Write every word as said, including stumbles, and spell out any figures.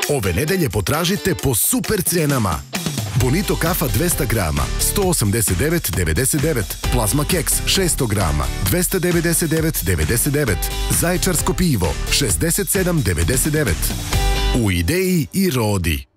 Ove nedelje potražite po super cijenama. Bonito kafa dvesta grama, sto osamdeset devet devedeset devet. Plazma keks šesto grama, dvesta devedeset devet devedeset devet. Zaječarsko pivo šezdeset sedam devedeset devet. U Ideji i Rodi.